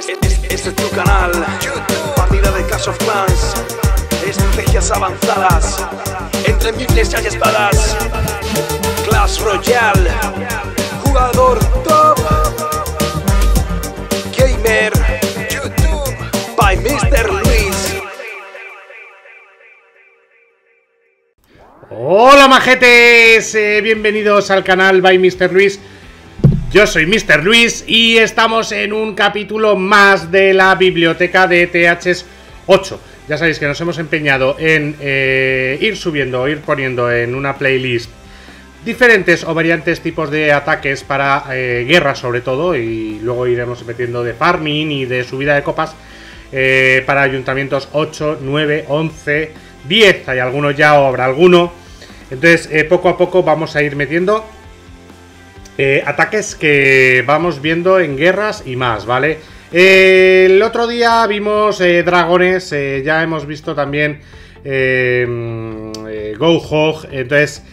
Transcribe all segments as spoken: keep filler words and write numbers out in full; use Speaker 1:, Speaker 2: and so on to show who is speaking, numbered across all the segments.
Speaker 1: Este, este, este es tu canal, partida de Clash of Clans, estrategias avanzadas, entre miles hay espadas, Clash Royale, jugador top, gamer, YouTube, by mister Luis.
Speaker 2: Hola majetes, eh, bienvenidos al canal by mister Luis. Yo soy mister Luis y estamos en un capítulo más de la biblioteca de T H ocho. Ya sabéis que nos hemos empeñado en eh, ir subiendo, ir poniendo en una playlist diferentes o variantes tipos de ataques para eh, guerra sobre todo, y luego iremos metiendo de farming y de subida de copas eh, para ayuntamientos ocho, nueve, once, diez, hay algunos ya o habrá alguno. Entonces eh, poco a poco vamos a ir metiendo Eh, ataques que vamos viendo en guerras y más, ¿vale? Eh, el otro día vimos eh, dragones, eh, ya hemos visto también eh, eh, Go Hog. Entonces,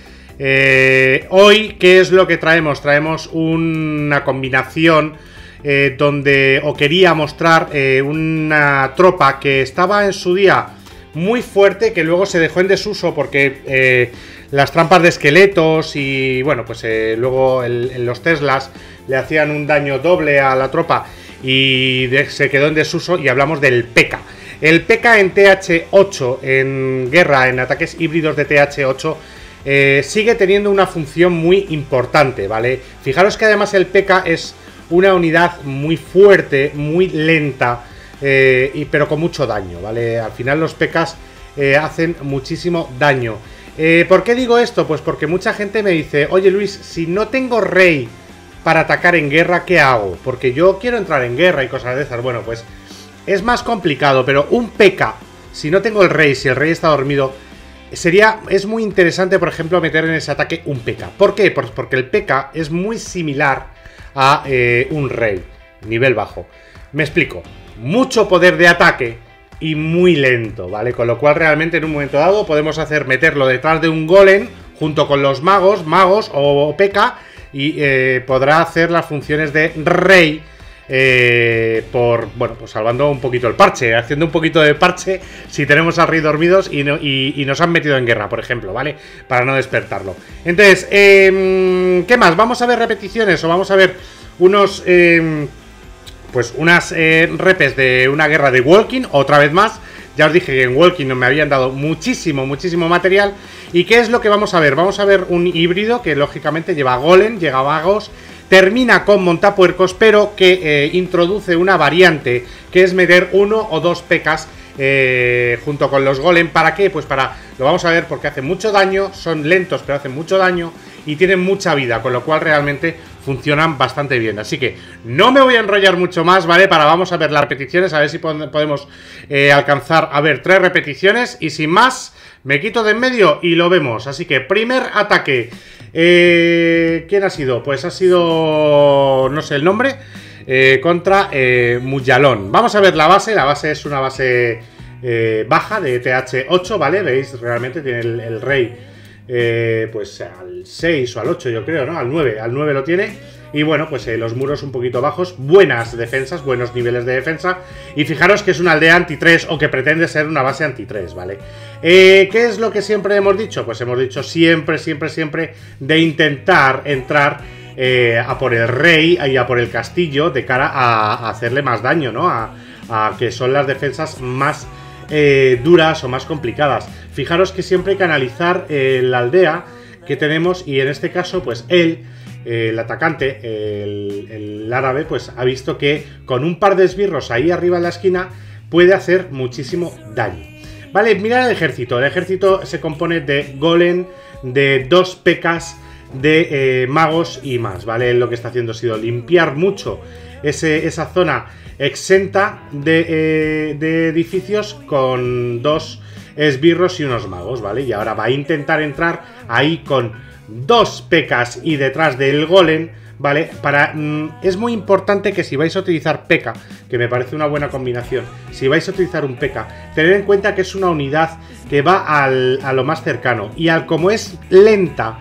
Speaker 2: eh, hoy, ¿qué es lo que traemos? Traemos una combinación eh, donde os quería mostrar eh, una tropa que estaba en su día muy fuerte, que luego se dejó en desuso porque eh, las trampas de esqueletos y bueno, pues eh, luego el, en los Teslas le hacían un daño doble a la tropa y de, se quedó en desuso, y hablamos del P K. El P K en T H ocho, en guerra, en ataques híbridos de T H ocho, eh, sigue teniendo una función muy importante, ¿vale? Fijaros que además el P K es una unidad muy fuerte, muy lenta, Eh, y, pero con mucho daño, ¿vale? Al final los P Ks eh, hacen muchísimo daño. eh, ¿Por qué digo esto? Pues porque mucha gente me dice: oye Luis, si no tengo rey para atacar en guerra, ¿qué hago? Porque yo quiero entrar en guerra y cosas de esas. Bueno, pues es más complicado, pero un P K, si no tengo el rey, si el rey está dormido, sería, es muy interesante, por ejemplo, meter en ese ataque un P K. ¿Por qué? Pues porque el P K es muy similar a eh, un rey, nivel bajo. Me explico. Mucho poder de ataque y muy lento, ¿vale? Con lo cual realmente en un momento dado podemos hacer meterlo detrás de un golem junto con los magos, magos o P K, y eh, podrá hacer las funciones de rey eh, por, bueno, pues salvando un poquito el parche, haciendo un poquito de parche si tenemos al rey dormidos y, no, y, y nos han metido en guerra, por ejemplo, ¿vale? Para no despertarlo. Entonces, eh, ¿qué más? ¿Vamos a ver repeticiones o vamos a ver unos... Eh, Pues unas eh, repes de una guerra de Walking, otra vez más? Ya os dije que en Walking me habían dado muchísimo, muchísimo material. ¿Y qué es lo que vamos a ver? Vamos a ver un híbrido que lógicamente lleva golem, llega magos, termina con montapuercos, pero que eh, introduce una variante, que es meter uno o dos P Ks eh, junto con los golem. ¿Para qué? Pues para, lo vamos a ver, porque hacen mucho daño, son lentos pero hacen mucho daño y tienen mucha vida, con lo cual realmente funcionan bastante bien. Así que no me voy a enrollar mucho más, ¿vale? Para vamos a ver las repeticiones, a ver si podemos eh, alcanzar a ver tres repeticiones. Y sin más, me quito de en medio y lo vemos. Así que primer ataque. eh, ¿Quién ha sido? Pues ha sido... no sé el nombre. eh, Contra eh, Muyalón. Vamos a ver la base. La base es una base eh, baja de T H ocho, ¿vale? Veis, realmente tiene el, el rey Eh, pues al seis o al ocho, yo creo, ¿no? Al nueve, al nueve lo tiene. Y bueno, pues eh, los muros un poquito bajos, buenas defensas, buenos niveles de defensa. Y fijaros que es una aldea anti tres, o que pretende ser una base anti tres, ¿vale? Eh, ¿Qué es lo que siempre hemos dicho? Pues hemos dicho siempre, siempre, siempre de intentar entrar eh, a por el rey y a por el castillo, de cara a, a hacerle más daño, ¿no? A, a que son las defensas más eh, duras o más complicadas. Fijaros que siempre hay que analizar eh, la aldea que tenemos, y en este caso, pues él, eh, el atacante, el, el árabe, pues ha visto que con un par de esbirros ahí arriba en la esquina puede hacer muchísimo daño. Vale, mirad el ejército. El ejército se compone de golem, de dos P Ks, de eh, magos y más, ¿vale? Lo que está haciendo ha sido limpiar mucho ese, esa zona exenta de, eh, de edificios con dos esbirros y unos magos, ¿vale? Y ahora va a intentar entrar ahí con dos P Ks y detrás del golem, ¿vale? Para, mmm, es muy importante que si vais a utilizar P K, que me parece una buena combinación, si vais a utilizar un P K, tened en cuenta que es una unidad que va al, a lo más cercano, y al como es lenta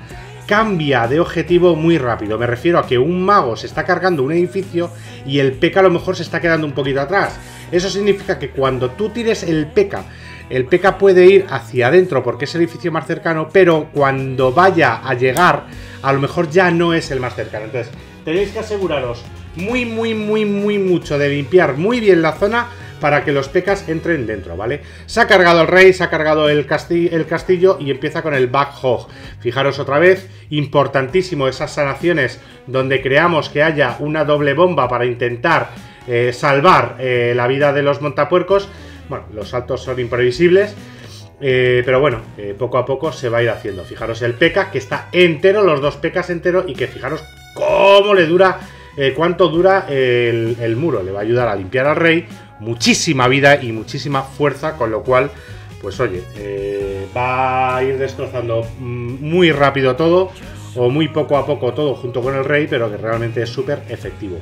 Speaker 2: cambia de objetivo muy rápido. Me refiero a que un mago se está cargando un edificio y el P K a lo mejor se está quedando un poquito atrás. Eso significa que cuando tú tires el P K, el P K puede ir hacia adentro porque es el edificio más cercano, pero cuando vaya a llegar, a lo mejor ya no es el más cercano. Entonces, tenéis que aseguraros muy, muy, muy, muy mucho de limpiar muy bien la zona para que los P Ks entren dentro, ¿vale? Se ha cargado el rey, se ha cargado el castillo, el castillo y empieza con el Back Hog. Fijaros otra vez, importantísimo esas sanaciones donde creamos que haya una doble bomba para intentar eh, salvar eh, la vida de los montapuercos. Bueno, los saltos son imprevisibles, eh, pero bueno, eh, poco a poco se va a ir haciendo. Fijaros el P K que está entero, los dos P Ks entero y que fijaros cómo le dura, eh, cuánto dura el, el muro. Le va a ayudar a limpiar al rey. Muchísima vida y muchísima fuerza, con lo cual, pues oye, eh, va a ir destrozando muy rápido todo, o muy poco a poco todo junto con el rey, pero que realmente es súper efectivo.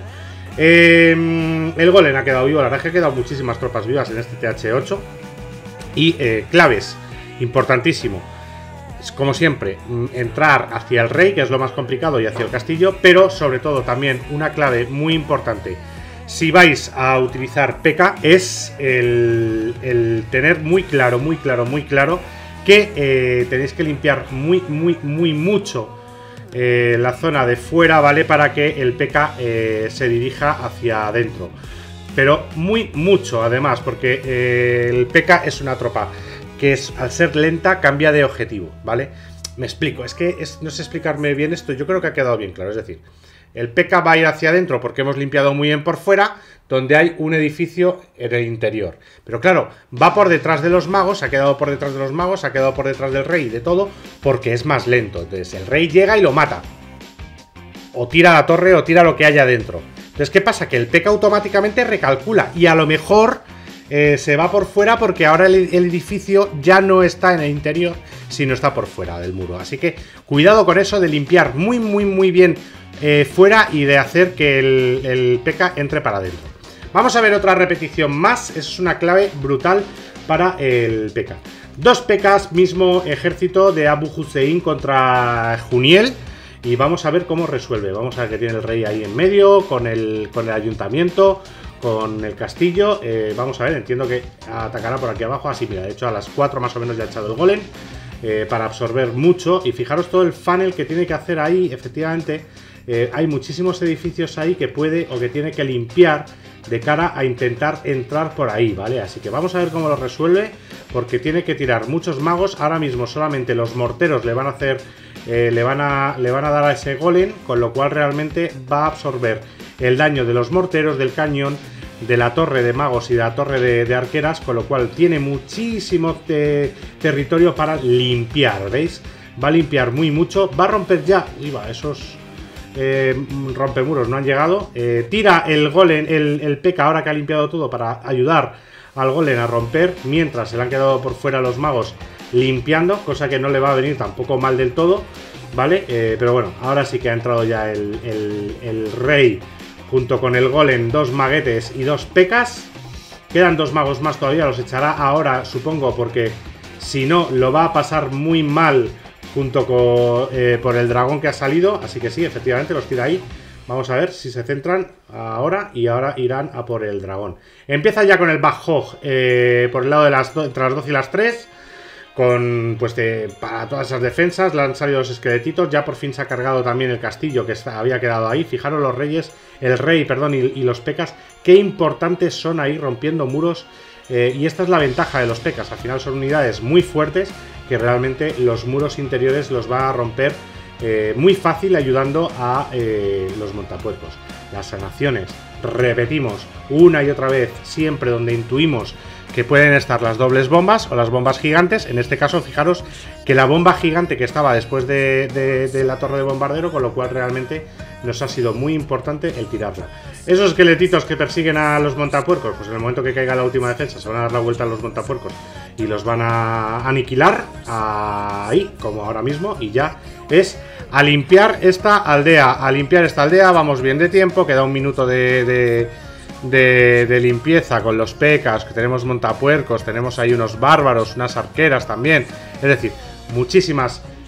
Speaker 2: Eh, el golem ha quedado vivo, la verdad es que ha quedado muchísimas tropas vivas en este T H ocho. Y eh, claves, importantísimo, como siempre, entrar hacia el rey, que es lo más complicado, y hacia el castillo, pero sobre todo también una clave muy importante. Si vais a utilizar P K es el, el tener muy claro, muy claro, muy claro que eh, tenéis que limpiar muy, muy, muy mucho eh, la zona de fuera, ¿vale? Para que el P K eh, se dirija hacia adentro. Pero muy mucho, además, porque eh, el P K es una tropa que es, al ser lenta, cambia de objetivo, ¿vale? Me explico, es que es, no sé explicarme bien esto, yo creo que ha quedado bien claro, es decir... El P K va a ir hacia adentro porque hemos limpiado muy bien por fuera, donde hay un edificio en el interior. Pero claro, va por detrás de los magos, se ha quedado por detrás de los magos, se ha quedado por detrás del rey y de todo, porque es más lento. Entonces el rey llega y lo mata. O tira la torre o tira lo que haya dentro. Entonces, ¿qué pasa? Que el P K automáticamente recalcula y a lo mejor eh, se va por fuera porque ahora el, el edificio ya no está en el interior, sino está por fuera del muro. Así que cuidado con eso de limpiar muy, muy, muy bien Eh, fuera y de hacer que el, el P K entre para adentro. Vamos a ver otra repetición más. Es una clave brutal para el P K. Dos P Ks, mismo ejército de Abu Hussein contra Juniel. Y vamos a ver cómo resuelve. Vamos a ver que tiene el rey ahí en medio, con el, con el ayuntamiento, con el castillo. Eh, vamos a ver, entiendo que atacará por aquí abajo. Así, mira, de hecho a las cuatro más o menos ya ha echado el golem. Eh, para absorber mucho. Y fijaros todo el funnel que tiene que hacer ahí, efectivamente. Eh, hay muchísimos edificios ahí que puede o que tiene que limpiar de cara a intentar entrar por ahí, ¿vale? Así que vamos a ver cómo lo resuelve, porque tiene que tirar muchos magos. Ahora mismo solamente los morteros le van a hacer, eh, le, van a, le van a dar a ese golem, con lo cual realmente va a absorber el daño de los morteros, del cañón, de la torre de magos y de la torre de, de arqueras, con lo cual tiene muchísimo te, territorio para limpiar, ¿veis? Va a limpiar muy mucho, va a romper ya, iba, esos... Eh, rompemuros no han llegado. eh, Tira el golem, el, el P K ahora que ha limpiado todo para ayudar al golem a romper, mientras se le han quedado por fuera los magos limpiando, cosa que no le va a venir tampoco mal del todo, ¿vale? Eh, pero bueno, ahora sí que ha entrado ya el, el, el rey junto con el golem, dos maguetes y dos P Ks. Quedan dos magos más todavía, los echará ahora, supongo, porque si no lo va a pasar muy mal junto con eh, por el dragón que ha salido. Así que sí, efectivamente los tira ahí. Vamos a ver si se centran ahora y ahora irán a por el dragón. Empieza ya con el Back Hog eh, por el lado de las entre las dos y las tres. Con, pues, de, para todas esas defensas le han salido los esqueletitos. Ya por fin se ha cargado también el castillo que está, había quedado ahí. Fijaros los reyes, el rey, perdón, y, y los P Ks. Qué importantes son ahí rompiendo muros. Eh, y esta es la ventaja de los P Ks. Al final son unidades muy fuertes que realmente los muros interiores los va a romper eh, muy fácil, ayudando a eh, los montapuercos. Las sanaciones, repetimos una y otra vez, siempre donde intuimos que pueden estar las dobles bombas o las bombas gigantes. En este caso, fijaros que la bomba gigante que estaba después de, de, de la torre de bombardero, con lo cual realmente nos ha sido muy importante el tirarla. Esos esqueletitos que persiguen a los montapuercos, pues en el momento que caiga la última defensa se van a dar la vuelta a los montapuercos y los van a aniquilar ahí, como ahora mismo, y ya es a limpiar esta aldea. A limpiar esta aldea, vamos bien de tiempo, queda un minuto de... de De, de limpieza con los P Ks, que tenemos montapuercos, tenemos ahí unos bárbaros, unas arqueras también, es decir, muchísimas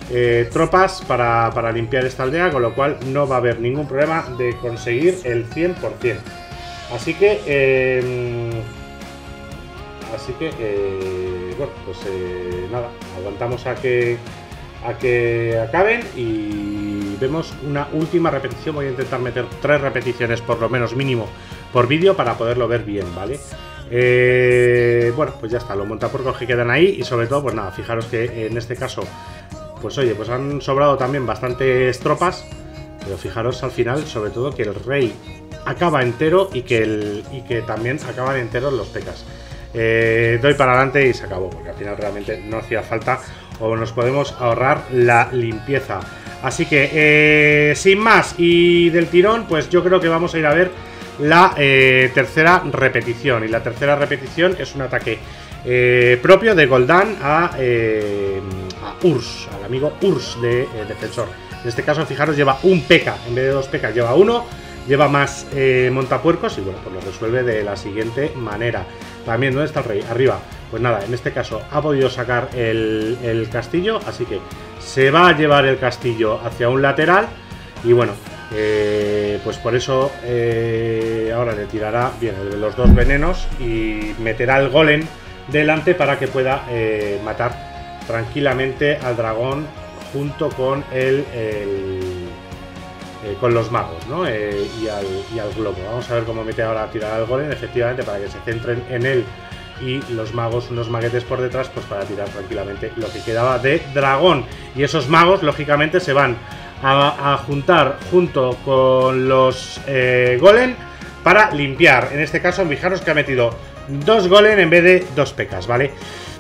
Speaker 2: eh, tropas para, para limpiar esta aldea, con lo cual no va a haber ningún problema de conseguir el cien por cien. Así que, eh, así que, eh, bueno, pues eh, nada, aguantamos a que, a que acaben y vemos una última repetición. Voy a intentar meter tres repeticiones por lo menos mínimo por vídeo para poderlo ver bien, ¿vale? Eh, bueno, pues ya está, los montapuercos que quedan ahí y sobre todo, pues nada, fijaros que en este caso, pues oye, pues han sobrado también bastantes tropas, pero fijaros al final, sobre todo, que el rey acaba entero y que, el, y que también acaban enteros los pecas. Eh, doy para adelante y se acabó, porque al final realmente no hacía falta o nos podemos ahorrar la limpieza. Así que, eh, sin más y del tirón, pues yo creo que vamos a ir a ver la eh, tercera repetición. Y la tercera repetición es un ataque eh, propio de Gul'dan a, eh, a Urs, al amigo Urs de eh, defensor. En este caso, fijaros, lleva un P.K. en vez de dos P.K. lleva uno. Lleva más eh, montapuercos y bueno, pues lo resuelve de la siguiente manera. También, ¿dónde está el rey? Arriba. Pues nada, en este caso ha podido sacar el, el castillo, así que se va a llevar el castillo hacia un lateral. Y bueno, eh, pues por eso eh, ahora le tirará bien los dos venenos y meterá el golem delante para que pueda eh, matar tranquilamente al dragón junto con el... el Eh, con los magos, ¿no? Eh, y, al, y al globo. Vamos a ver cómo mete ahora a tirar al golem, efectivamente, para que se centren en él y los magos, unos maguetes por detrás, pues para tirar tranquilamente lo que quedaba de dragón. Y esos magos, lógicamente, se van a, a juntar junto con los eh, golem para limpiar. En este caso, fijaros que ha metido dos golem en vez de dos pecas, ¿vale?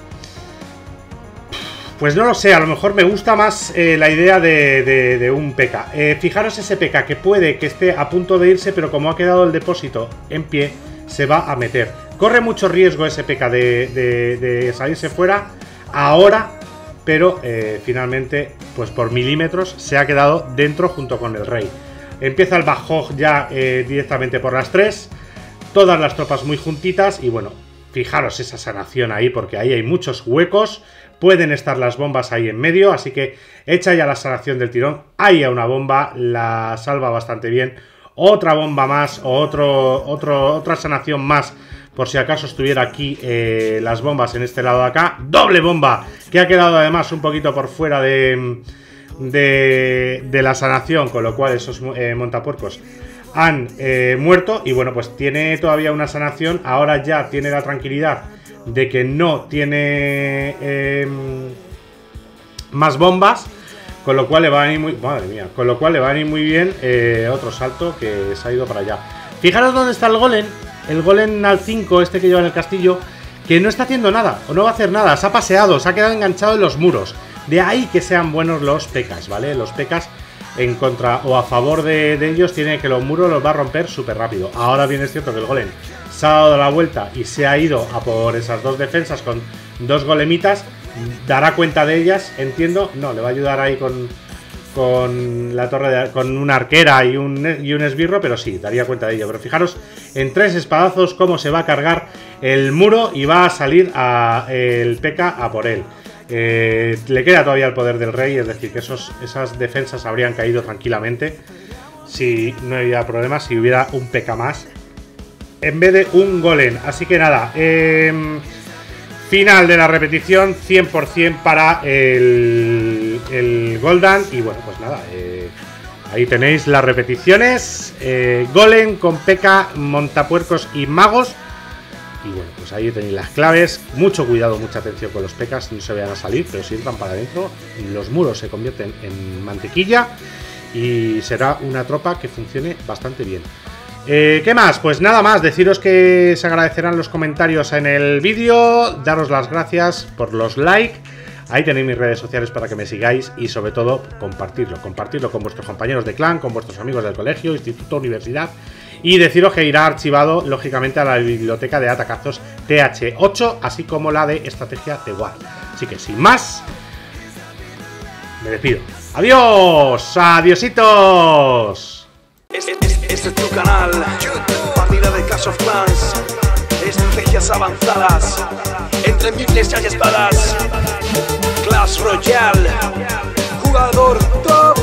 Speaker 2: Pues no lo sé, a lo mejor me gusta más eh, la idea de, de, de un P K. Eh, fijaros ese P K que puede que esté a punto de irse, pero como ha quedado el depósito en pie, se va a meter. Corre mucho riesgo ese P K de, de, de salirse fuera ahora, pero eh, finalmente, pues por milímetros, se ha quedado dentro junto con el rey. Empieza el Bajog ya eh, directamente por las tres, todas las tropas muy juntitas y bueno, fijaros esa sanación ahí porque ahí hay muchos huecos. Pueden estar las bombas ahí en medio, así que echa ya la sanación del tirón. Hay una bomba, la salva bastante bien. Otra bomba más, o otro, otro, otra sanación más, por si acaso estuviera aquí eh, las bombas en este lado de acá. Doble bomba, que ha quedado además un poquito por fuera de, de, de la sanación, con lo cual esos eh, montapuercos han eh, muerto. Y bueno, pues tiene todavía una sanación, ahora ya tiene la tranquilidad de que no tiene eh, más bombas, con lo cual le va a venir muy, madre mía, con lo cual le va a venir muy bien eh, otro salto que se ha ido para allá. Fijaros dónde está el golem, el golem al cinco, este que lleva en el castillo, que no está haciendo nada, o no va a hacer nada, se ha paseado, se ha quedado enganchado en los muros. De ahí que sean buenos los pecas, ¿vale? Los pecas en contra o a favor de, de ellos tiene que los muros los va a romper súper rápido. Ahora bien es cierto que el golem se ha dado la vuelta y se ha ido a por esas dos defensas con dos golemitas. Dará cuenta de ellas, entiendo. No, le va a ayudar ahí con, con la torre de, con una arquera y un, y un esbirro, pero sí, daría cuenta de ello. Pero fijaros en tres espadazos cómo se va a cargar el muro y va a salir a, el P K a por él. Eh, le queda todavía el poder del rey, es decir, que esos, esas defensas habrían caído tranquilamente si no hubiera problemas, si hubiera un P K más en vez de un golem. Así que nada, eh, final de la repetición, cien por cien para el, el Gul'dan. Y bueno, pues nada, eh, ahí tenéis las repeticiones, eh, golem con P K, montapuercos y magos. Y bueno, pues ahí tenéis las claves. Mucho cuidado, mucha atención con los P Ks, no se vayan a salir, pero si entran para adentro, los muros se convierten en mantequilla y será una tropa que funcione bastante bien. Eh, ¿Qué más? Pues nada más, deciros que se agradecerán los comentarios en el vídeo, daros las gracias por los likes. Ahí tenéis mis redes sociales para que me sigáis y sobre todo compartirlo, compartirlo con vuestros compañeros de clan, con vuestros amigos del colegio, instituto, universidad. Y deciros que irá archivado, lógicamente, a la biblioteca de atacazos T H ocho, así como la de estrategia de War. Así que, sin más, me despido. ¡Adiós! ¡Adiositos!
Speaker 1: Este, este, este es tu canal, partida de Clash of Clans, estrategias avanzadas, entre miles y espadas, Clash Royale. jugador top.